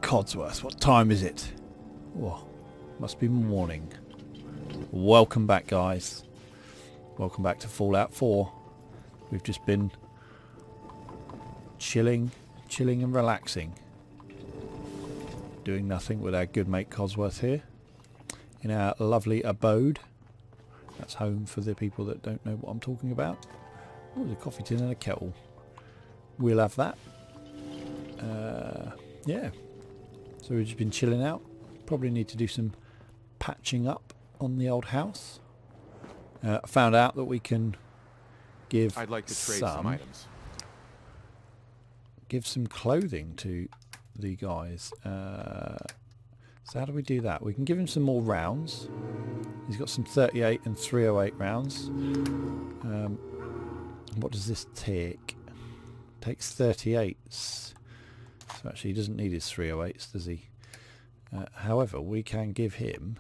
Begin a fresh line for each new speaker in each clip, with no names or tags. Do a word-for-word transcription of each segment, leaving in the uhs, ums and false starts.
Codsworth, what time is it? Oh, must be morning. Welcome back, guys. Welcome back to Fallout four. We've just been chilling, chilling and relaxing. Doing nothing with our good mate Codsworth here. In our lovely abode. That's home for the people that don't know what I'm talking about. Oh, there's a coffee tin and a kettle. We'll have that. Uh, yeah. So we've just been chilling out. Probably need to do some patching up on the old house. Uh, found out that we can give
I'd like to trade
some,
some items.
give some clothing to the guys. Uh, so how do we do that? We can give him some more rounds. He's got some thirty-eight and three oh eight rounds. Um, what does this take? Takes thirty-eights. So actually he doesn't need his three oh eights, does he? Uh, however, we can give him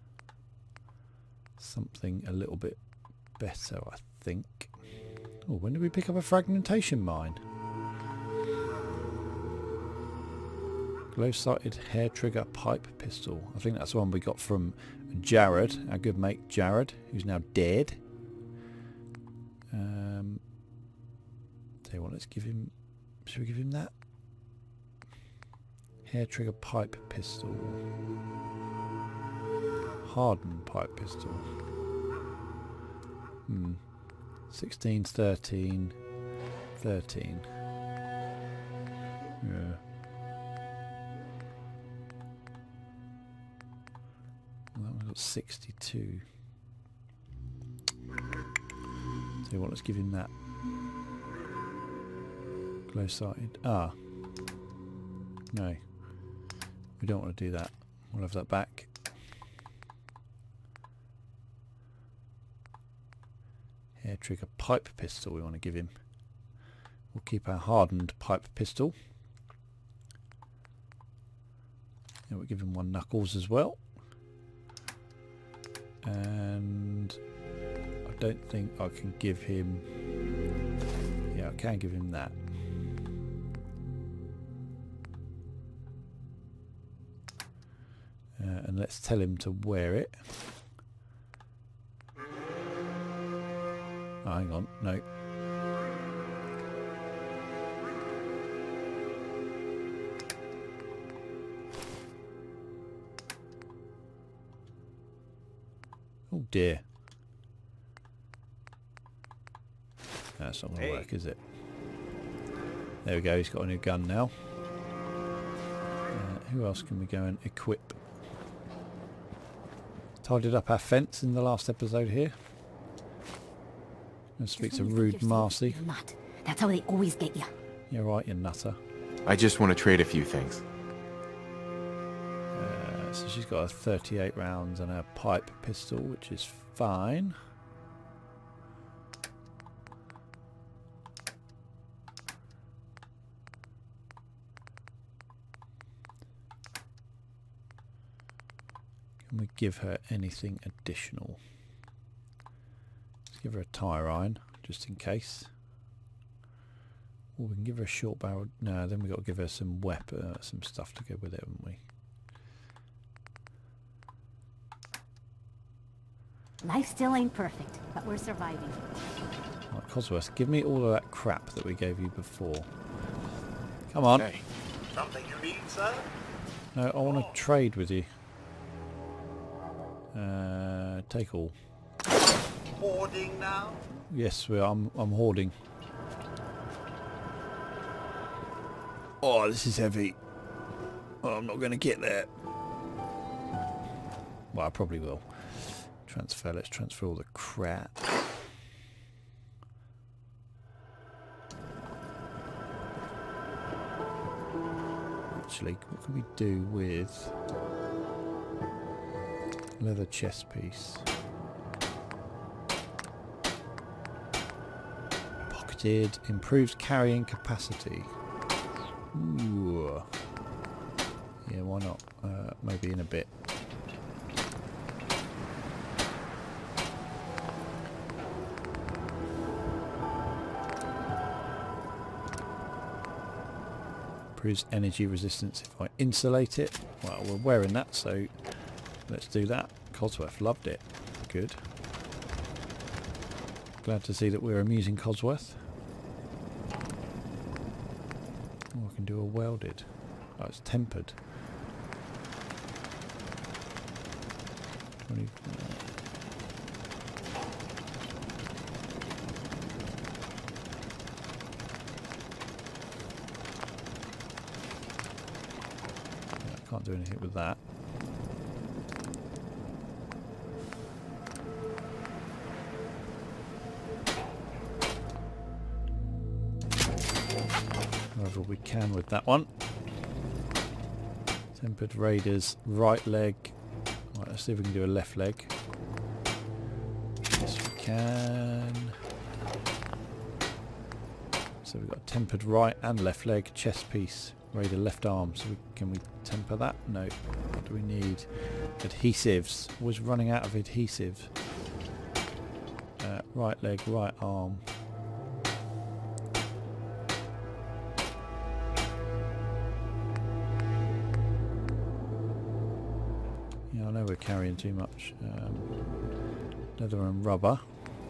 something a little bit better, I think. Oh, when did we pick up a fragmentation mine? Glow-sighted hair trigger pipe pistol. I think that's the one we got from Jared, our good mate Jared, who's now dead. Um, tell you what, let's give him... Should we give him that? Hair trigger pipe pistol. Hardened pipe pistol. Hmm. sixteen, thirteen, thirteen. Yeah. Well, that one's got sixty-two. Tell you what, let's give him that. Glow-sighted. Ah. No. We don't want to do that. We'll have that back. Hair trigger pipe pistol we want to give him. We'll keep our hardened pipe pistol. And we'll give him one knuckles as well. And I don't think I can give him... Yeah, I can give him that. Uh, and let's tell him to wear it. Oh, hang on, no. Oh dear. That's not going to
Hey.
work, is it? There we go, he's got a new gun now. Uh, who else can we go and equip? Tidied up our fence in the last episode here. And speak to Rude Marcy.
Nut. That's how they always get you.
You're right, you nutter.
I just want to trade a few things.
Uh, so she's got a thirty-eight rounds and a pipe pistol, which is fine. Can we give her anything additional? Let's give her a tire iron, just in case. Oh, we can give her a short barrel. No, then we've got to give her some weapon, uh, some stuff to go with it, haven't we?
Life still ain't perfect, but we're surviving.
Right, Codsworth, give me all of that crap that we gave you before. Come on.
Hey,
Something you need, sir?
No, I want to trade with you. Uh, take all.
Hoarding now?
Yes, we are. I'm, I'm hoarding. Oh, this is heavy. Oh, I'm not going to get there. Well, I probably will. Transfer. Let's transfer all the crap. Actually, what can we do with leather chest piece? Pocketed, improved carrying capacity. Ooh. Yeah, why not? Uh, maybe in a bit. Improves energy resistance if I insulate it. Well, we're wearing that, so let's do that. Codsworth loved it. Good. Glad to see that we're amusing Codsworth. Oh, I can do a welded. Oh, it's tempered. twenty, uh, yeah, I can't do anything with that. However, we can with that one. Tempered Raiders, right leg. Right, let's see if we can do a left leg. Yes, we can. So we've got tempered right and left leg, chest piece, Raider left arm. So we, can we temper that? No. What do we need? Adhesives. Was running out of adhesive. Uh, right leg, right arm. I know we're carrying too much um, leather and rubber.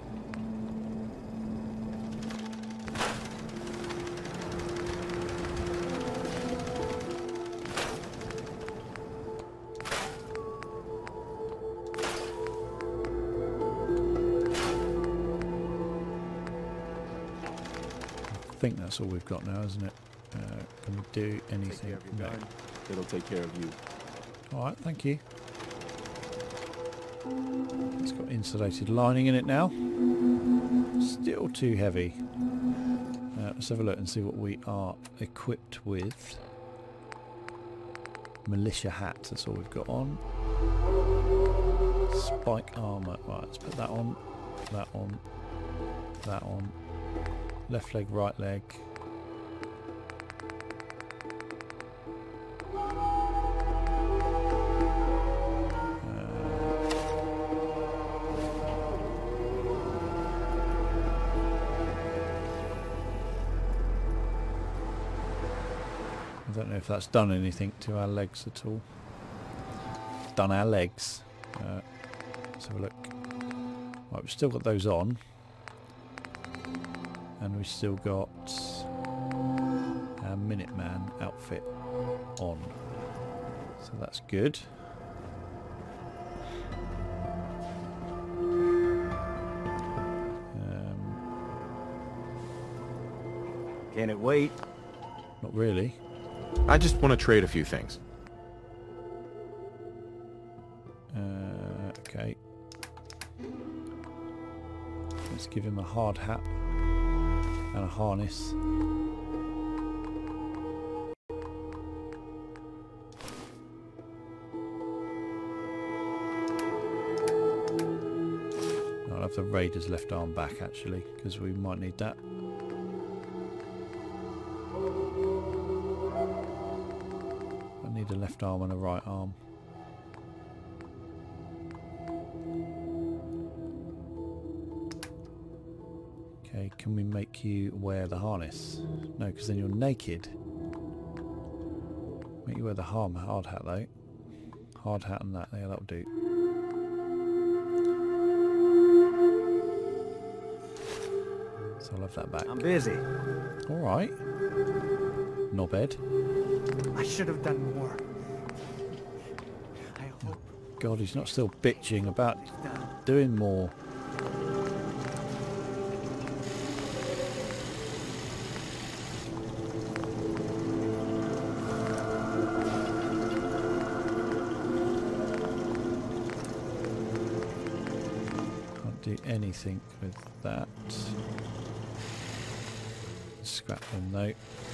I think that's all we've got now, isn't it? Uh, can we do anything? No.
It'll take care of you.
Alright, thank you. It's got insulated lining in it now. Still too heavy. Uh, let's have a look and see what we are equipped with. Militia hats, that's all we've got on. Spike armour. Right, let's put that on. That on. That on. Left leg, right leg. I don't know if that's done anything to our legs at all. Done our legs. Uh, let's have a look. Right, we've still got those on. And we've still got our Minuteman outfit on. So that's good. Um,
Can it wait?
not really.
I just want to trade a few things.
Uh, okay. Let's give him a hard hat and a harness. I'll have the Raider's left arm back actually, because we might need that. I need a left arm and a right arm. Okay, can we make you wear the harness? No, because then you're naked. Make you wear the hard, hard hat though. Hard hat and that, yeah, that'll do. So I'll have that back.
I'm busy.
Alright. Knobhead.
I should have done more. I hope.
God, he's not still bitching about doing more. Can't do anything with that. Scrap them though.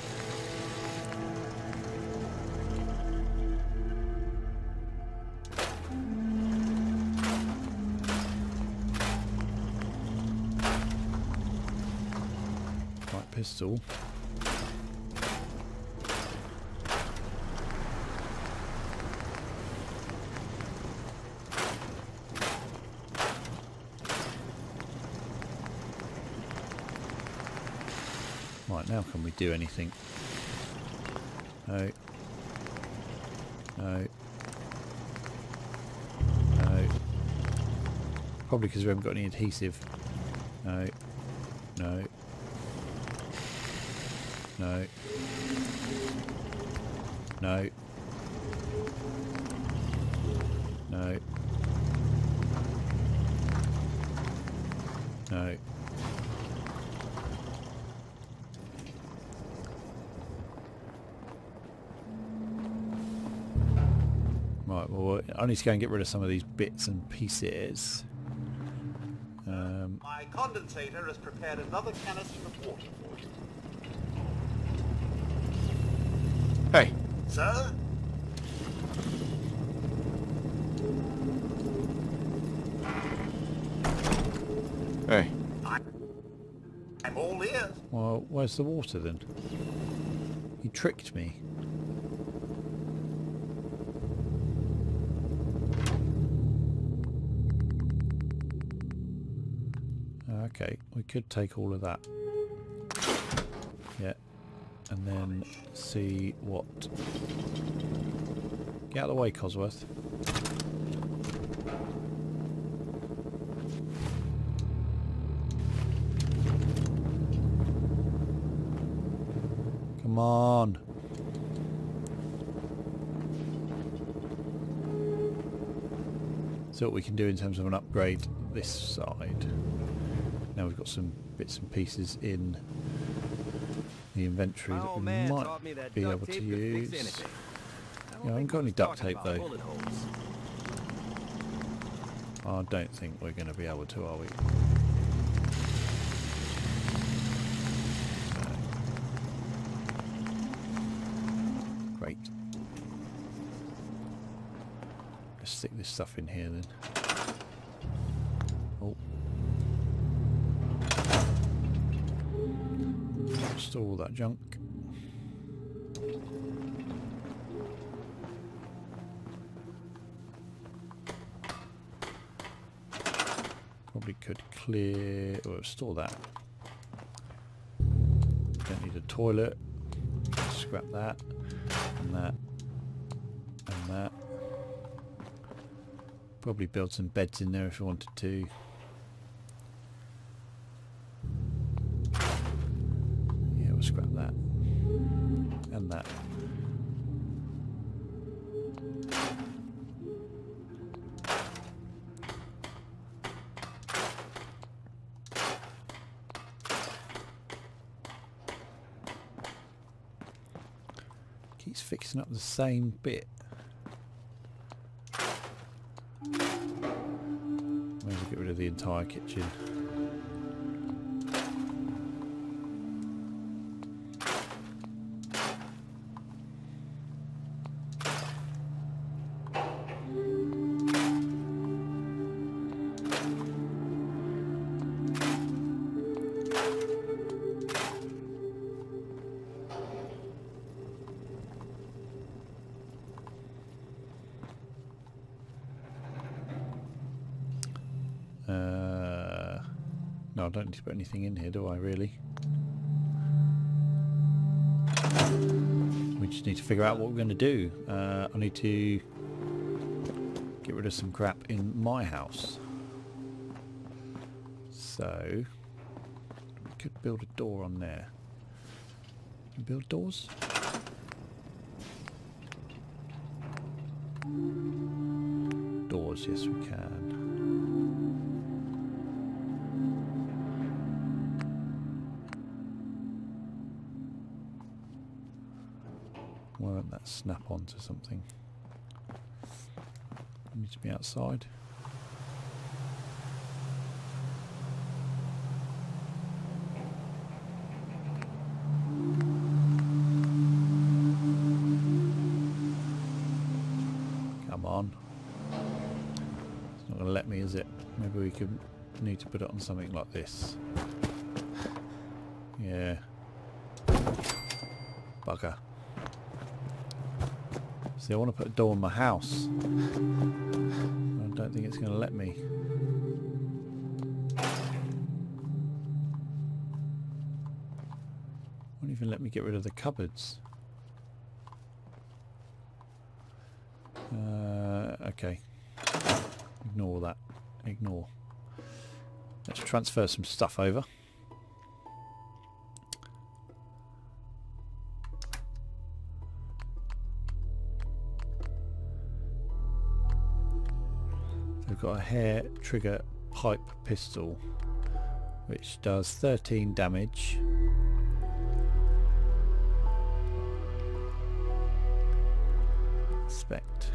Right, pistol. Right, now can we do anything? No. No. No. Probably because we haven't got any adhesive. No. No. No. No. No. No. Right, well, I need to go and get rid of some of these bits and pieces. Um,
My condensator has prepared another canister of water for you.
Hey,
Sir?
hey.
I'm all ears.
well, where's the water then? He tricked me. Okay, we could take all of that. Yeah. And then see what... Get out of the way, Cosworth. Come on. See what we can do in terms of an upgrade this side. Now we've got some bits and pieces in the inventory that we might be able to use. Yeah, I haven't got any duct tape though. I don't think we're going to be able to, are we? No. Great. Let's stick this stuff in here then. Oh. Store all that junk. Probably could clear or store that. Don't need a toilet. Scrap that and that and that. Probably build some beds in there if you wanted to. Yeah, we'll scrap that and that. Keeps fixing up the same bit. May as well get rid of the entire kitchen. Uh, no, I don't need to put anything in here, do I, really? We just need to figure out what we're going to do. Uh, I need to get rid of some crap in my house. So, we could build a door on there. Can we build doors? Doors, yes we can. Why won't that snap onto something? I need to be outside. Come on. It's not going to let me, is it? Maybe we could need to put it on something like this. Yeah. Bugger. See, I want to put a door in my house. I don't think it's going to let me. Won't even let me get rid of the cupboards. Uh, okay. Ignore that. Ignore. Let's transfer some stuff over. We've got a hair trigger pipe pistol, which does thirteen damage. Inspect.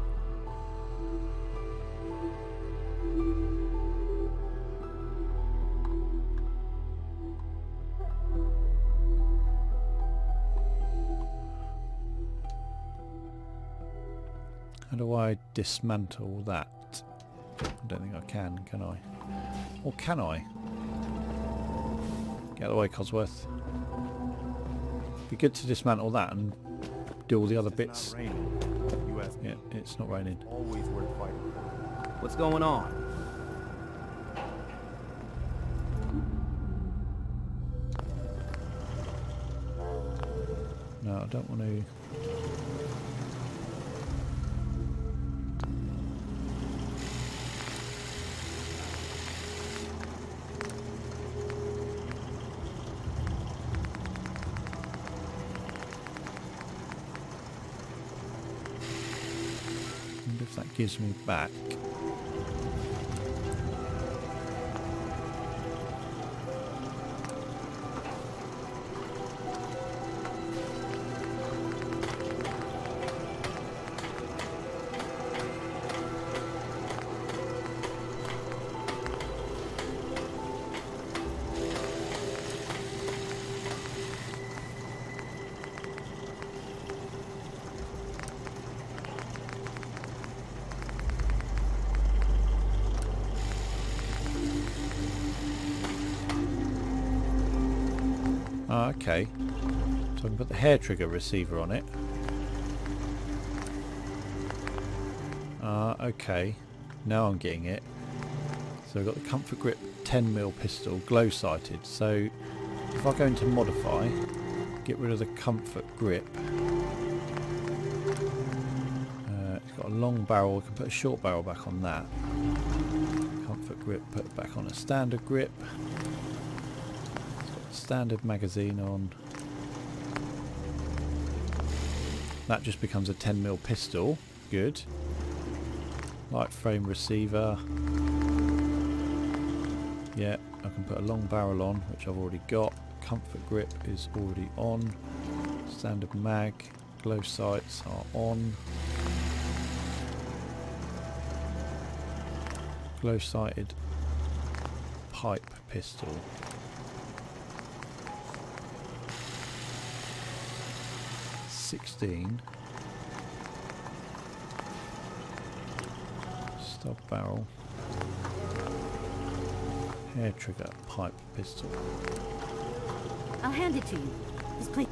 How do I dismantle that? I don't think I can, can I? Or can I? Get out of the way, Cosworth. Be good to dismantle that and do all the other bits.
Not raining. You asked me.
Yeah, it's not raining.
Always worth fighting. What's going on?
No, I don't want to. If that gives me back. Ah, okay. So I can put the hair trigger receiver on it. Ah, okay. Now I'm getting it. So we've got the Comfort Grip ten mil pistol, glow sighted. So if I go into modify, get rid of the Comfort Grip. Uh, it's got a long barrel. I can put a short barrel back on that. Comfort Grip, put it back on a standard grip. Standard magazine on. That just becomes a ten mil pistol. Good. Light frame receiver. Yeah, I can put a long barrel on, which I've already got. Comfort Grip is already on. Standard mag. Glow sights are on. Glow sighted pipe pistol. sixteen. Stub barrel. Hair trigger pipe pistol.
I'll hand it to you. This place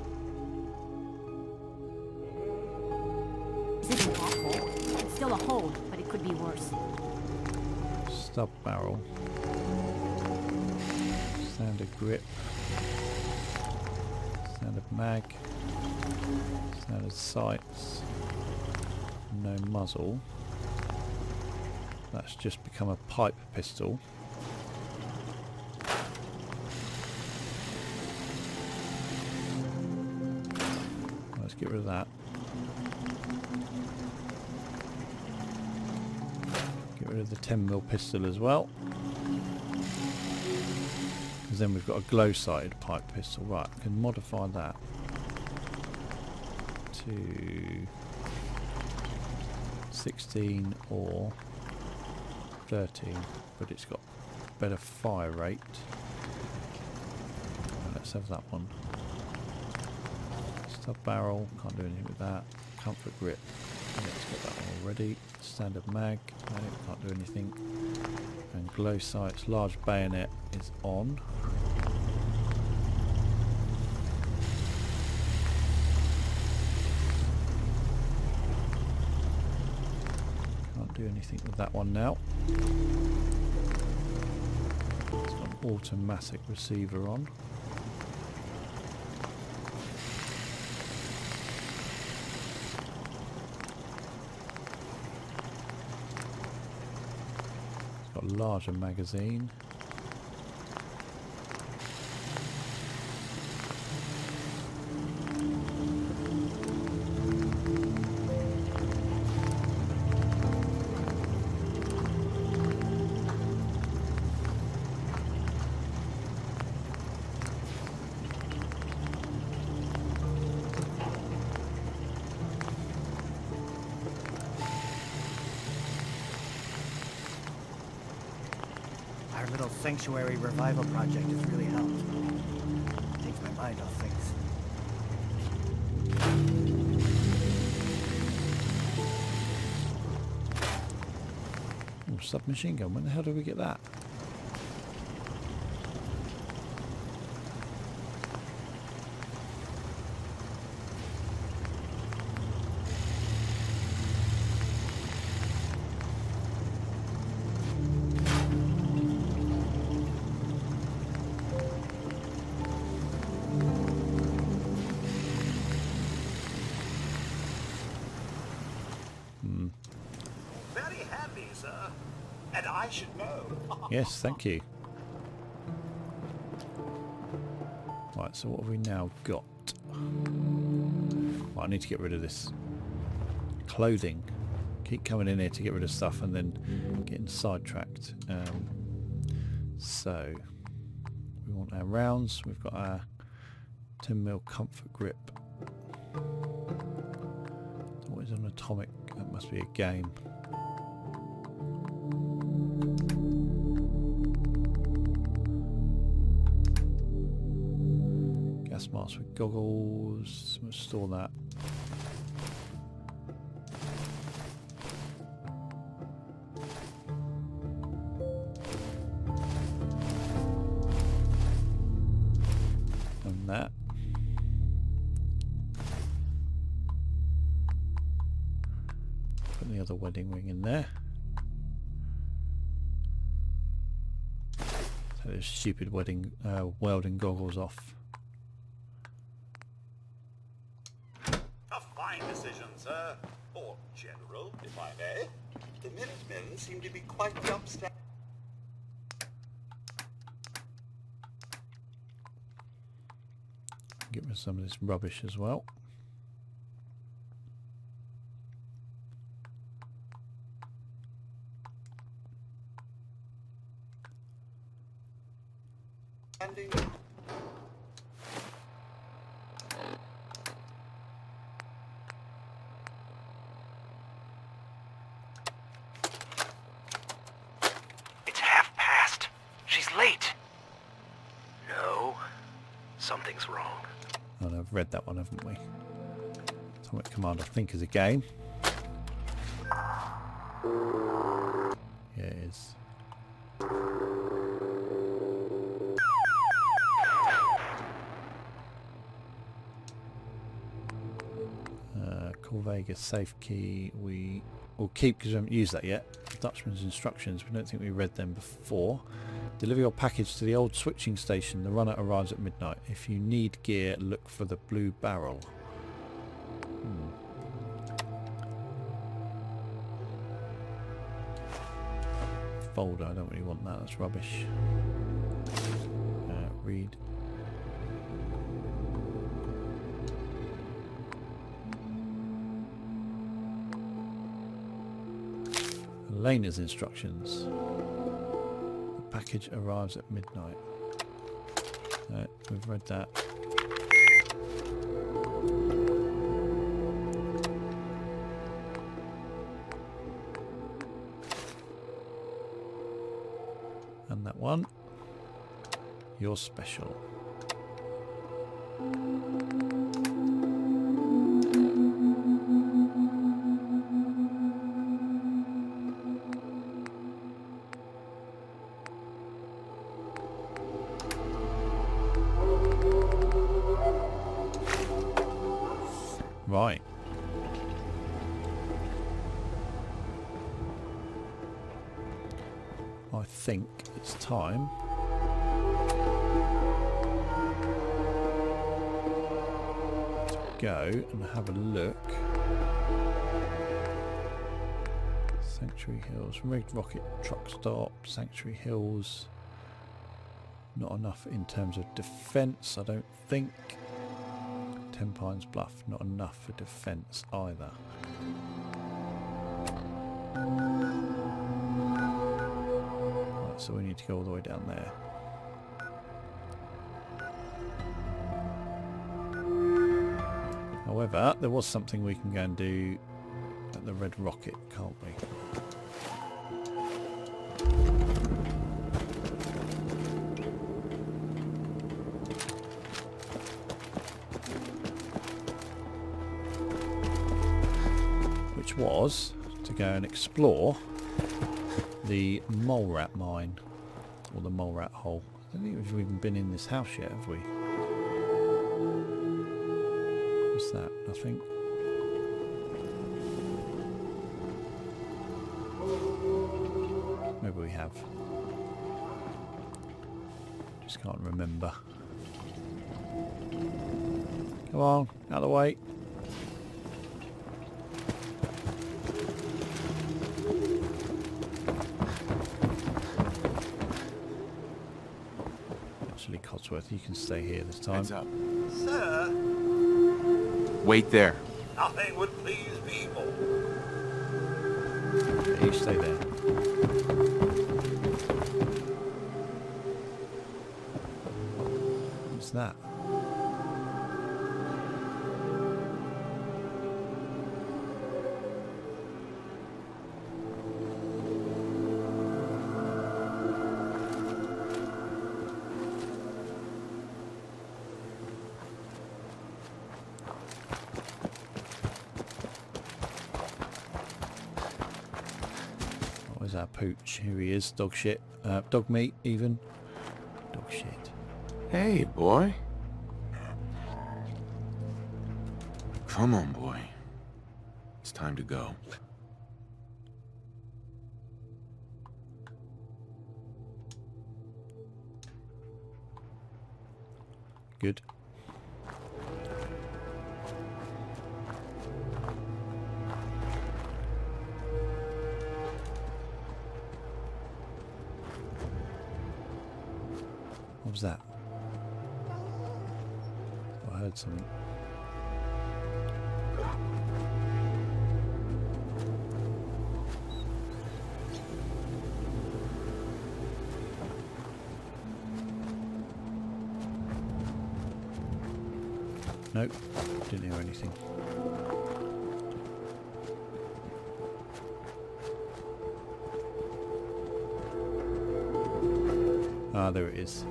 isn't awful. It's still a hold, but it could be worse.
Stub barrel. Standard grip. Standard mag. Standard sights. No muzzle. That's just become a pipe pistol. Let's get rid of that. Get rid of the ten mil pistol as well. Because then we've got a glow sighted pipe pistol. Right, I can modify that to sixteen or thirteen, but it's got better fire rate. Let's have that one. Stub barrel, can't do anything with that. Comfort Grip, let's get that one already. Standard mag, no, can't do anything. And glow sights, large bayonet is on. Do anything with that one now. It's got an automatic receiver on. larger magazine.
Our little sanctuary revival project has really helped. Takes my mind off things.
Oh, submachine gun. When the hell did we get that?
Very handy, sir. And I should know.
Yes, thank you. Right, so what have we now got? Well, I need to get rid of this clothing. Keep coming in here to get rid of stuff and then getting sidetracked. Um, so we want our rounds. We've got our ten mil comfort grip. What is an atomic? That must be a game. Gas mask with goggles. Let's store that. And that. Put the other wedding ring in there. Take those stupid wedding uh, welding goggles off.
A fine decision, sir. Or General, if I may. The Minutemen seem to be quite the upstanding.
Get rid of some of this rubbish as well.
It's half past. She's late. No, something's wrong.
And I've read that one, haven't we? Atomic Command, I think, is a game. Yeah, it is. Uh, Corvega safe key we will keep because we haven't used that yet. Dutchman's instructions, we don't think we read them before. Deliver your package to the old switching station. The runner arrives at midnight. If you need gear, look for the blue barrel. Hmm. Folder, I don't really want that, that's rubbish. Uh, read. Elena's instructions. The package arrives at midnight. Uh, we've read that. And that one. You're special. Right. I think it's time to go and have a look. Sanctuary Hills. Red Rocket Truck Stop. Sanctuary Hills. Not enough in terms of defence, I don't think. Ten Pines Bluff. Not enough for defence either. Right, so we need to go all the way down there. However, there was something we can go and do at the Red Rocket, can't we? Which was to go and explore the Mole Rat mine, or the Mole Rat hole. I don't think we've even been in this house yet, have we? What's that? Nothing. Maybe we have. Just can't remember. Come on, out of the way. Actually, Codsworth, you can stay here this time.
Heads up.
Sir,
Wait there.
nothing would please me more.
Yeah, you stay there. What's that? Where's our pooch? Here he is. Dog shit. Uh, dog meat, even. Dog shit.
Hey, boy. Come on, boy. It's time to go.
Good. What was that? I heard something. Nope, didn't hear anything. Ah, there it is.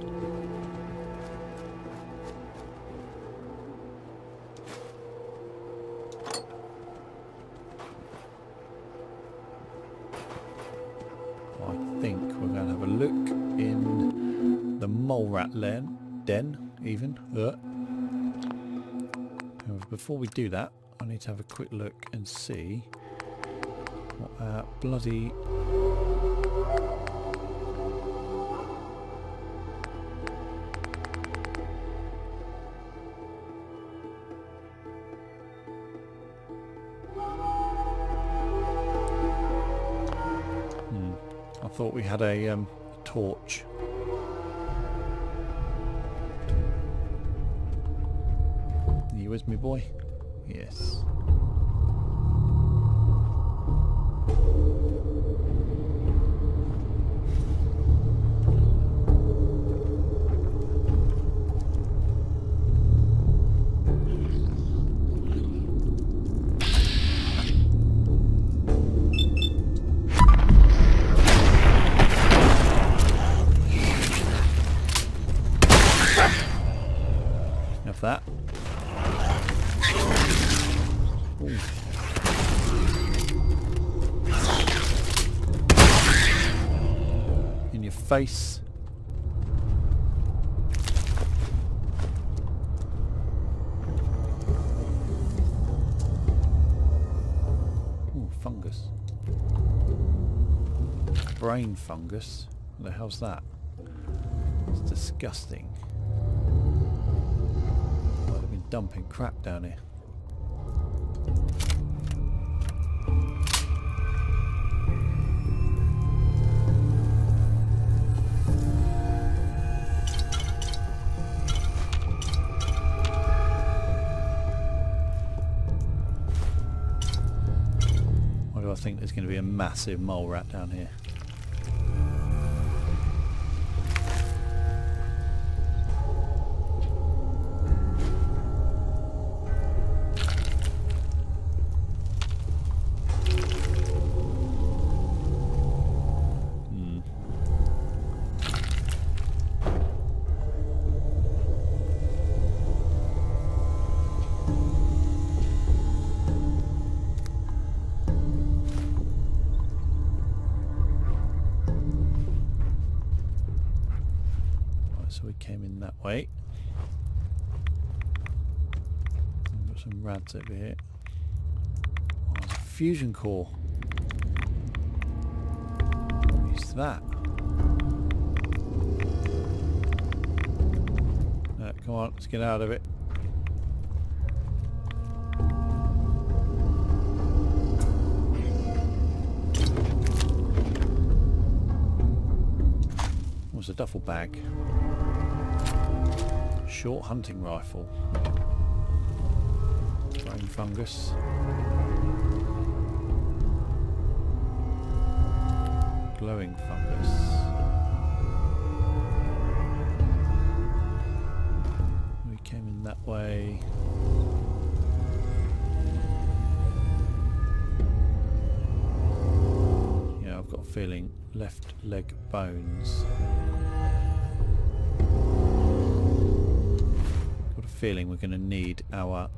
I think we're going to have a look in the Mole Rat den, den even. Uh. However, before we do that, I need to have a quick look and see what our bloody... Hmm. I thought we had a, um, a torch. Are you with me, boy? Yes. Enough that. Ooh. In your face. Ooh, fungus. Brain fungus. What the hell's that? It's disgusting. Well, they've been dumping crap down here. think there's going to be a massive mole rat down here. So we came in that way. We've got some rads over here. Oh, there's a fusion core. What is that? No, come on, let's get out of it. What's a duffel bag? Short hunting rifle. Brain fungus. Glowing fungus. We came in that way. Yeah, I've got a feeling left leg bones. Feeling we're going to need our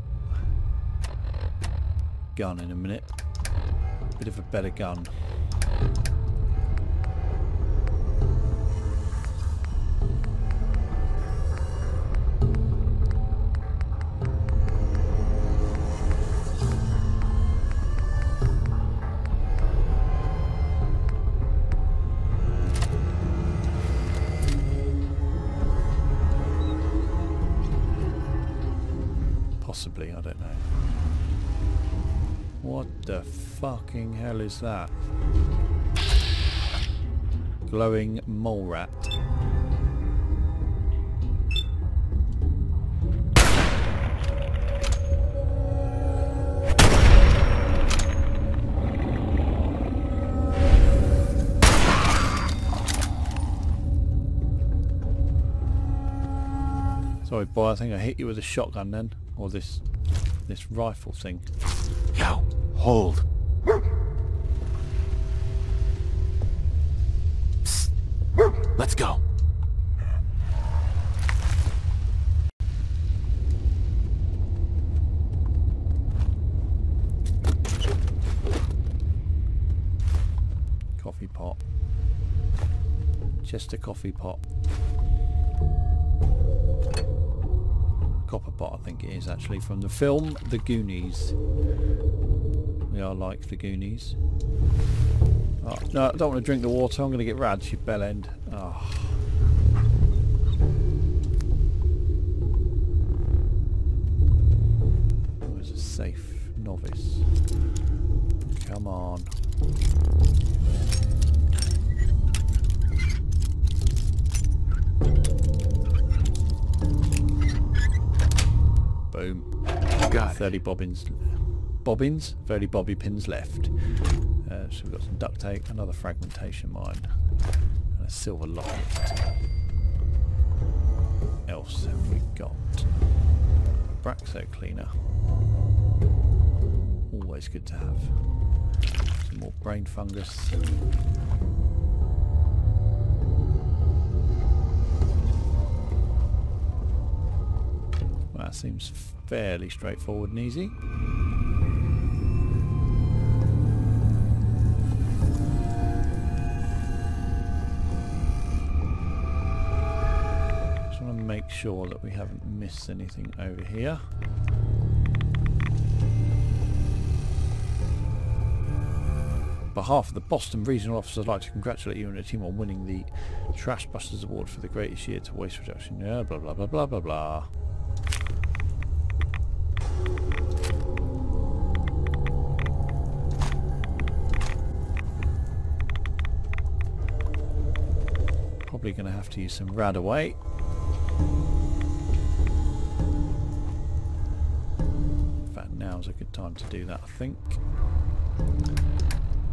gun in a minute. Bit of a better gun. Possibly, I don't know. What the fucking hell is that? Glowing mole rat. Sorry boy, I think I hit you with a shotgun then. Or this this rifle thing.
Yo, hold. Psst. Let's go.
Coffee pot. Just a coffee pot. Copper pot, I think it is actually, from the film The Goonies. We are like the Goonies. Oh, no, I don't want to drink the water. I'm going to get rads, you bell end. Oh. Where's a safe novice? Come on. Boom.
Got
thirty bobbins. Bobbins? thirty bobby pins left. Uh, so we've got some duct tape, another fragmentation mine, and a silver locket. What else have we got? A Braxo cleaner. Always good to have. Some more brain fungus. That seems fairly straightforward and easy. Just want to make sure that we haven't missed anything over here. On behalf of the Boston Regional Office, I'd like to congratulate you and your team on winning the Trash Busters Award for the greatest year to waste reduction. Yeah, blah blah blah blah blah blah. Probably going to have to use some rad away. In fact, now's a good time to do that, I think.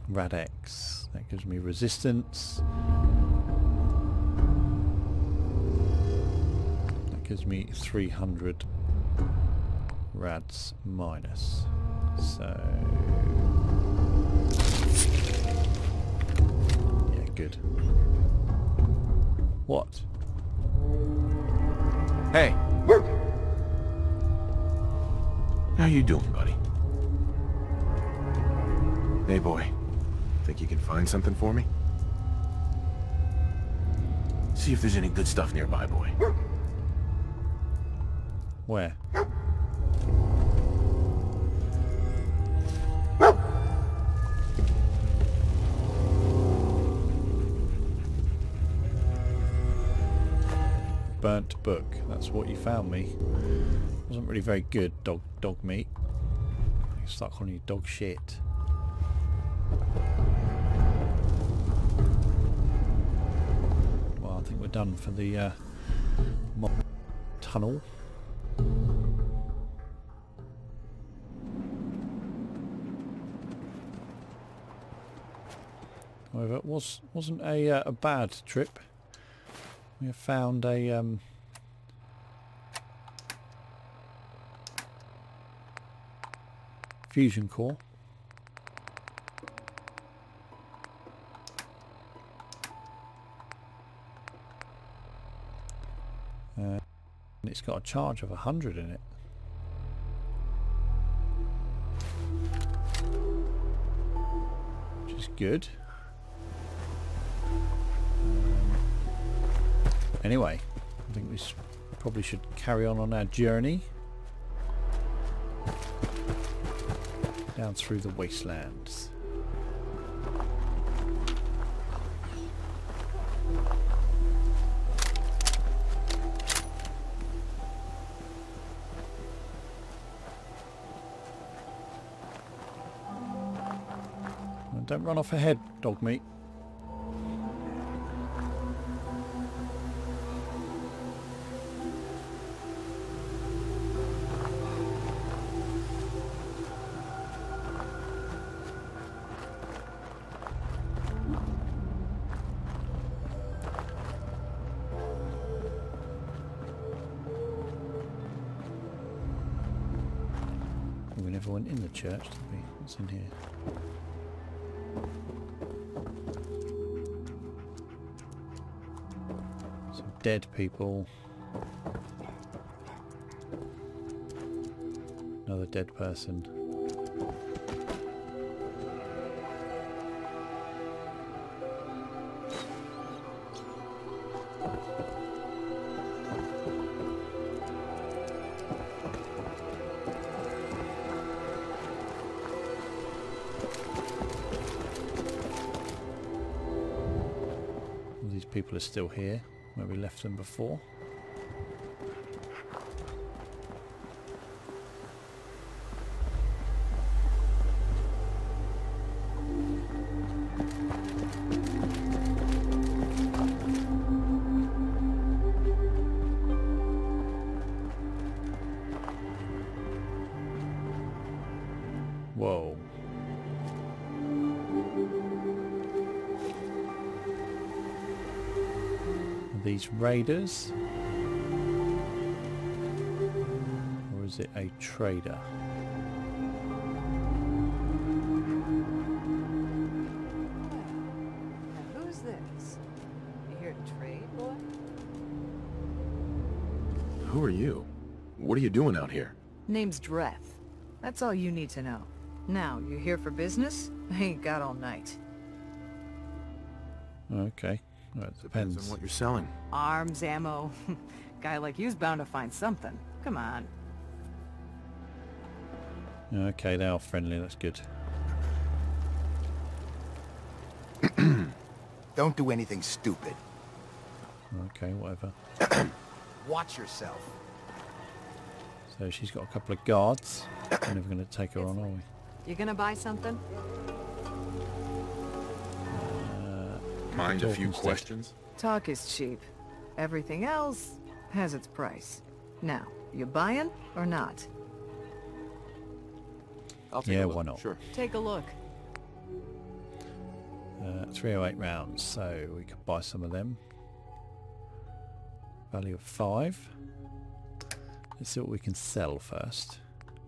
Rad-X. That gives me resistance. That gives me three hundred rads minus. So... yeah, good. What?
Hey! How you doing, buddy? Hey, boy. Think you can find something for me? See if there's any good stuff nearby, boy.
Where? Burnt book. That's what you found me. Wasn't really very good, dog dog meat. I start calling you dog shit. Well, I think we're done for the uh, mob tunnel. However, it was wasn't a uh, a bad trip. We have found a um, fusion core. Uh, and it's got a charge of a hundred in it. Which is good. Anyway, I think we s probably should carry on on our journey down through the wastelands. And don't run off ahead, dog meat. We never went in the church, did we? What's in here? Some dead people. Another dead person. People are still here where we left them before. Whoa. These raiders, or is it a trader?
Now who's this? You here to trade, boy?
Who are you? What are you doing out here?
Name's Dreth. That's all you need to know. Now, you here for business? I ain't got all night.
Okay. Well, it depends.
Depends on what you're selling.
Arms, ammo. Guy like you's bound to find something. Come on.
Okay, they are friendly. That's good.
Don't do anything stupid.
Okay, whatever.
Watch yourself.
So she's got a couple of guards. We're never going to take her on, are we?
You gonna buy something?
Mind a
talk
few
instead.
questions?
Talk is cheap. Everything else has its price. Now, you buying or not?
I'll take
Yeah,
a look.
why not?
Sure.
Take a look.
Uh, three oh eight rounds, so we could buy some of them. Value of five. Let's see what we can sell first.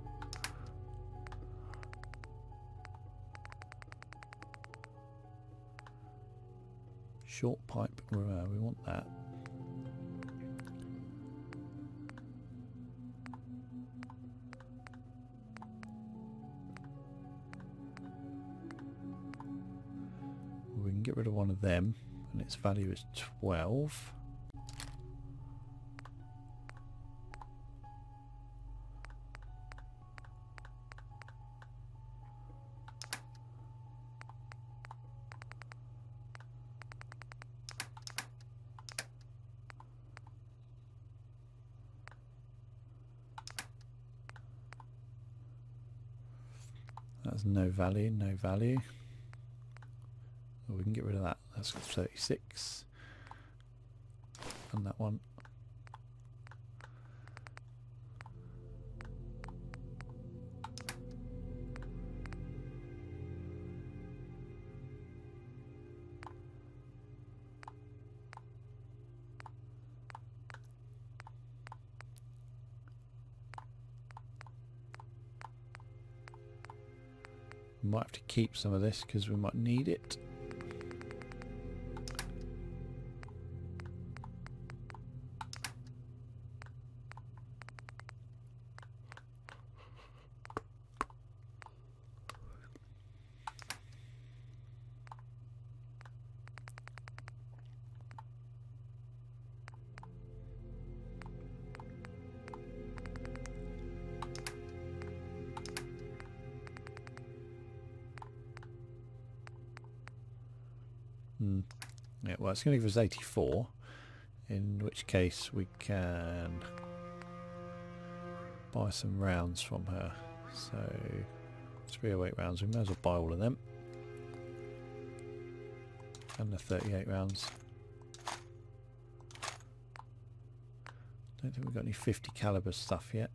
Short pipe, uh, we want that. We can get rid of one of them, and its value is twelve. That's no value, no value. Oh, we can get rid of that. That's thirty-six. And that one. We might have to keep some of this because we might need it. Hmm. Yeah, well, it's going to give us eighty-four, in which case we can buy some rounds from her. So three oh eight rounds, we may as well buy all of them. And the thirty-eight rounds. Don't think we've got any fifty caliber stuff yet.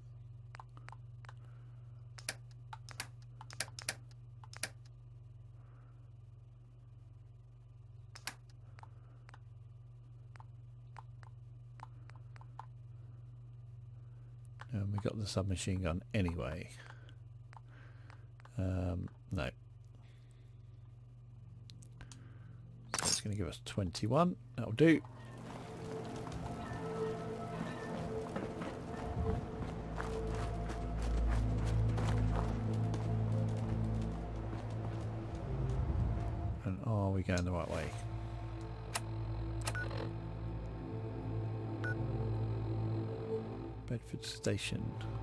And we got the submachine gun anyway. Um, no. So it's going to give us twenty-one. That'll do. And are we going the right way? Bedford Station.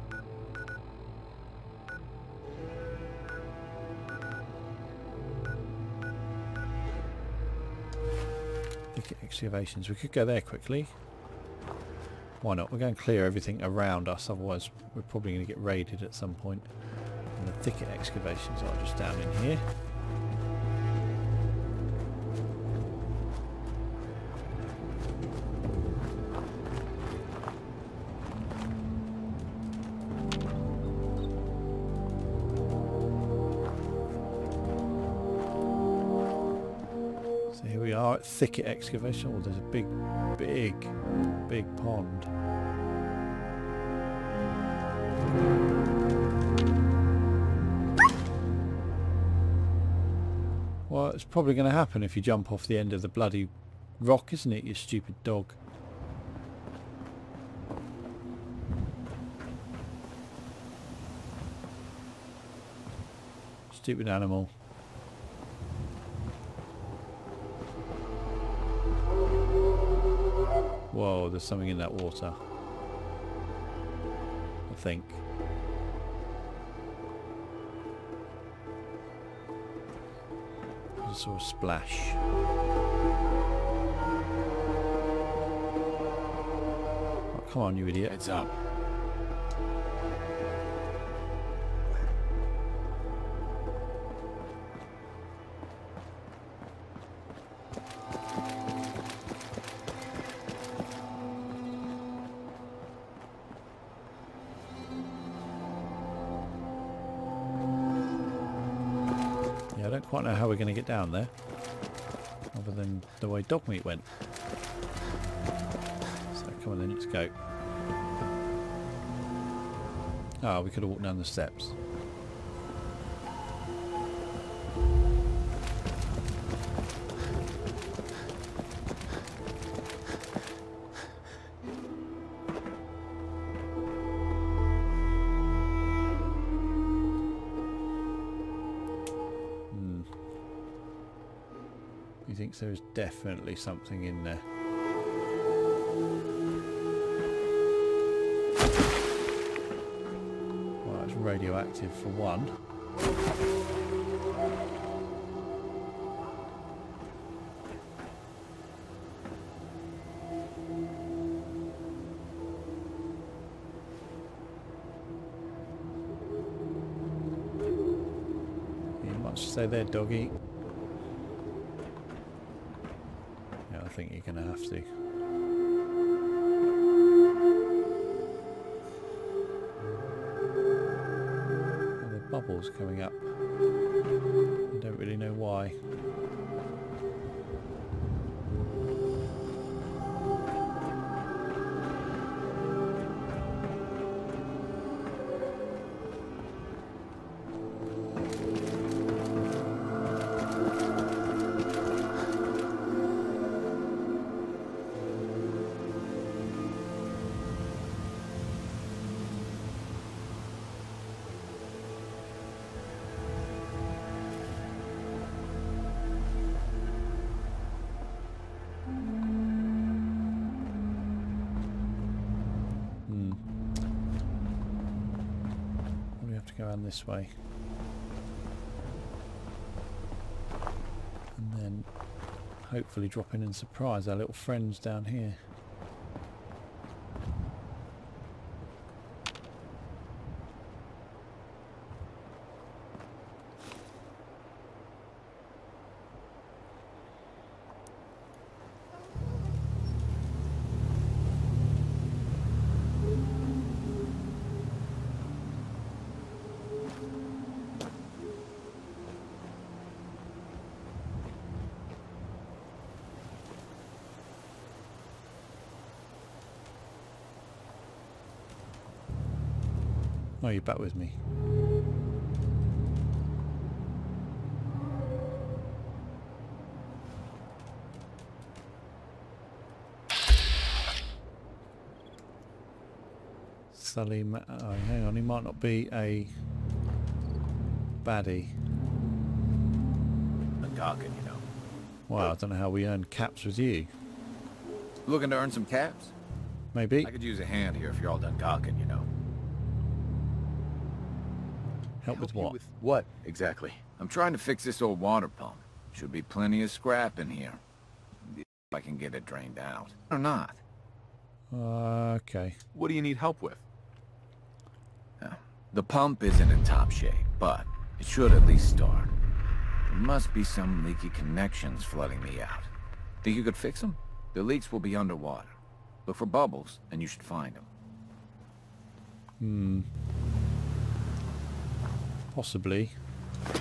Thicket excavations. We could go there quickly. Why not? We're going to clear everything around us, otherwise we're probably going to get raided at some point. And the thicket excavations are just down in here. Thicket excavation. Oh, there's a big, big, big pond. Well, it's probably going to happen if you jump off the end of the bloody rock, isn't it, you stupid dog? Stupid animal. Whoa, there's something in that water. I think. I just saw a splash. Oh, come on, you idiot.
Heads up.
don't quite know how we're going to get down there, other than the way Dogmeat went. So come on then, let's go. Ah, we could have walked down the steps. He thinks there is definitely something in there. Well, it's radioactive for one. You must stay there, doggy. I think you're going to have to. And the bubbles coming up. I don't really know why. Go around this way, and then hopefully drop in and surprise our little friends down here. Oh, you're back with me. Sully, Ma oh, hang on, he might not be a baddie.
Ungarkin, you know.
Well, I don't know how we earn caps with you.
Looking to earn some caps?
Maybe.
I could use a hand here if you're all done gawking, you know.
Help with
you
what?
With what, exactly? I'm trying to fix this old water pump. Should be plenty of scrap in here. If I can get it drained out. Or not.
Uh, okay.
What do you need help with?
Yeah. The pump isn't in top shape, but it should at least start. There must be some leaky connections flooding me out. Think you could fix them? The leaks will be underwater. Look for bubbles, and you should find them.
Hmm. Possibly. Oh,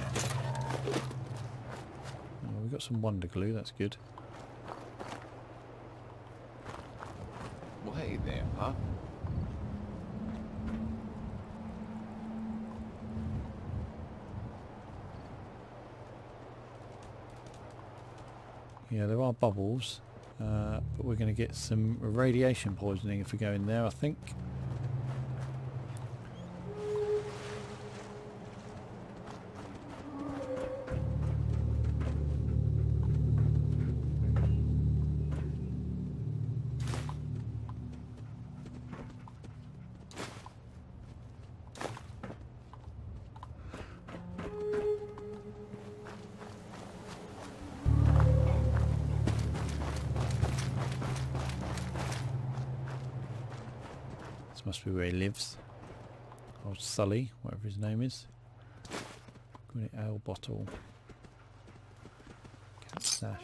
we've got some wonder glue, that's good.
Well, hey there, huh?
Yeah, there are bubbles, uh, but we're going to get some radiation poisoning if we go in there, I think. Must be where he lives. Old Sully, whatever his name is. Granite ale bottle. Cat sash.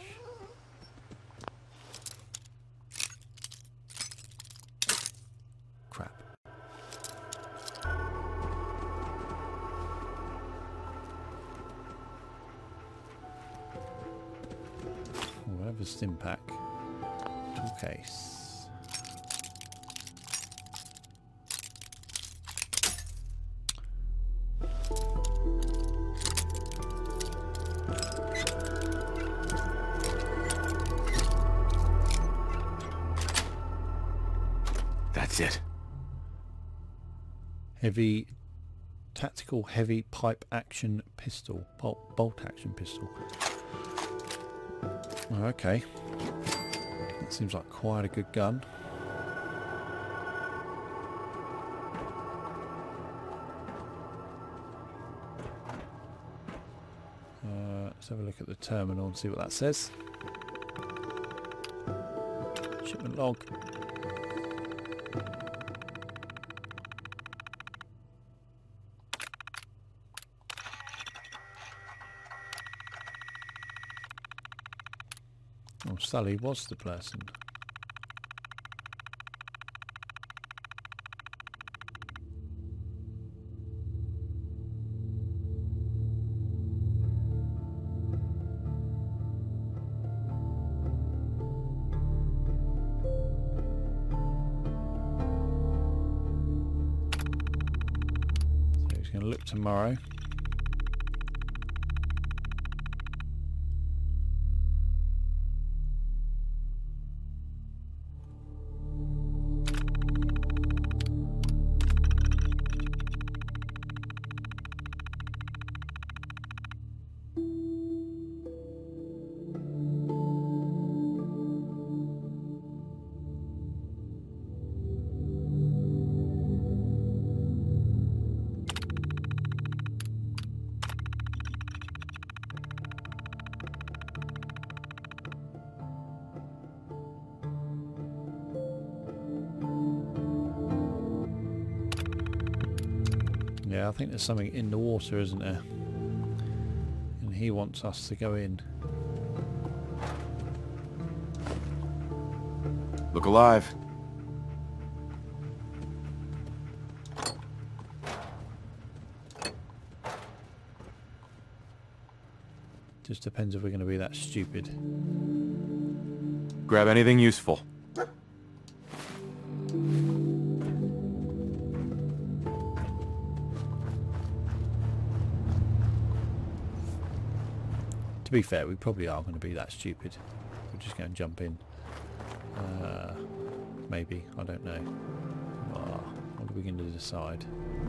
Crap. stim pack. Tool case.
That's it.
Heavy, tactical heavy pipe action pistol. Bolt, bolt action pistol. Oh, okay. That seems like quite a good gun. Uh, let's have a look at the terminal and see what that says. Shipment log. Oh, Sully was the person. So he's going to look tomorrow. Yeah, I think there's something in the water, isn't there? And he wants us to go in.
Look alive.
Just depends if we're going to be that stupid.
Grab anything useful.
To be fair, we probably are going to be that stupid. We're just going to jump in. Uh, maybe, I don't know. Oh, what are we going to decide?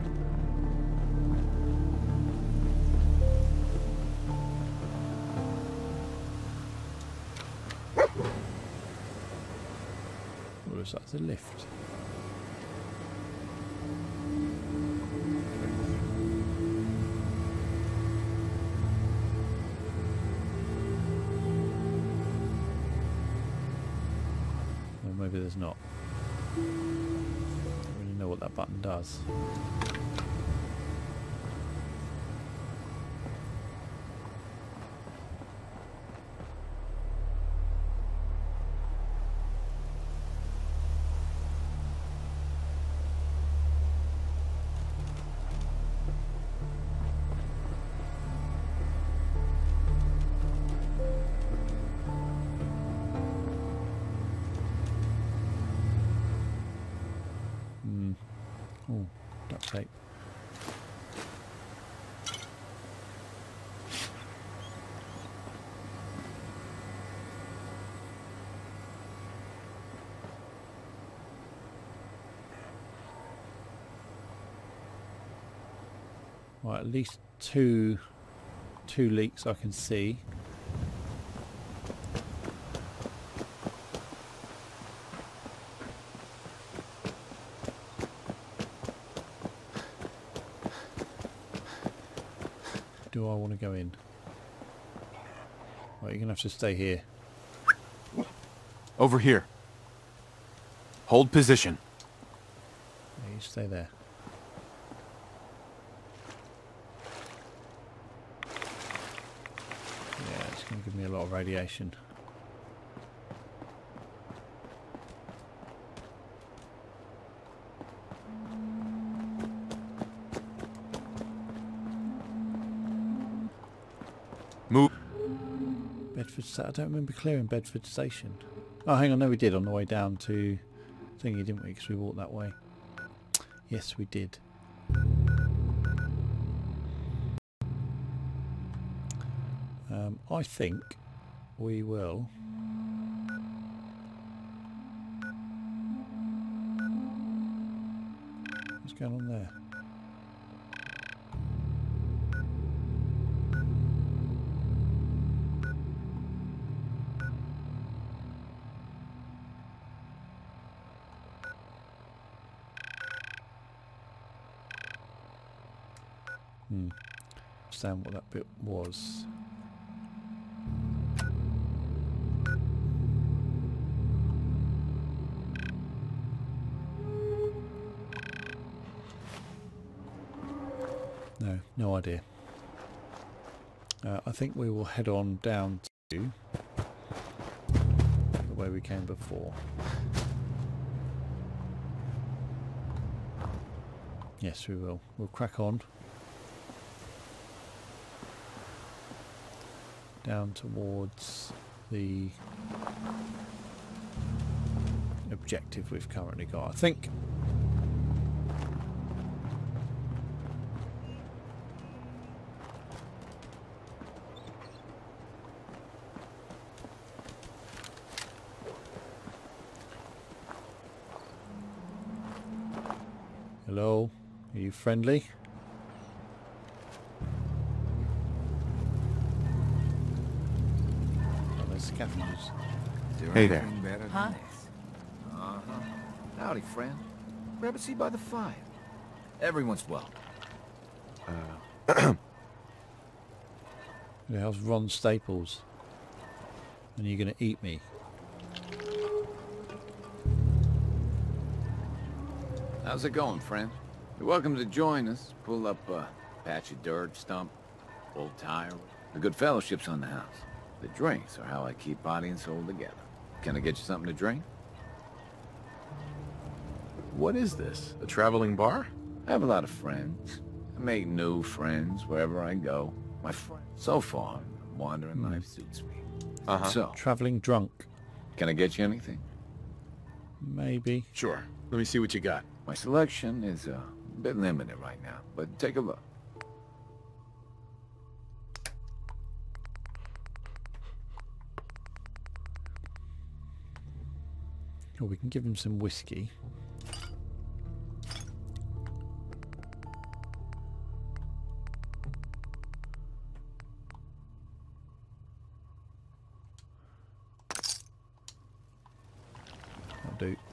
Or is that the lift? Maybe there's not. I don't really know what that button does. Oh, duct tape. Right, at least two two leaks I can see. Do I want to go in? Right, you're going to have to stay here.
Over here. Hold position.
Yeah, you stay there. Yeah, it's going to give me a lot of radiation.
Move.
Bedford Sta- I don't remember clearing Bedford Station. Oh, hang on, no we did on the way down to thingy, didn't we? Because we walked that way. Yes, we did. Um, I think we will... What's going on there? Hmm. Understand what that bit was. No, no idea. Uh, I think we will head on down to the way we came before. Yes, we will. We'll crack on. Down towards the objective we've currently got, I think. Hello, are you friendly? Scavengers.
Hey there.
Hi. Uh-huh. Howdy, friend. Grab a seat by the fire. Everyone's welcome.
Uh,
The hell's Ron Staples? And you're going to eat me?
How's it going, friend? You're welcome to join us. Pull up a patch of dirt, stump, old tire. The good fellowship's on the house. The drinks are how I keep body and soul together. Can I get you something to drink?
what is this? A traveling bar?
I have a lot of friends. I make new friends wherever I go. My friend. So far, wandering
Hmm.
life suits me.
Uh-huh.
So,
Travelling drunk?
can I get you anything?
Maybe.
Sure. Let me see what you got.
My selection is uh, a bit limited right now, but take a look.
Or we can give him some whiskey. That'll do.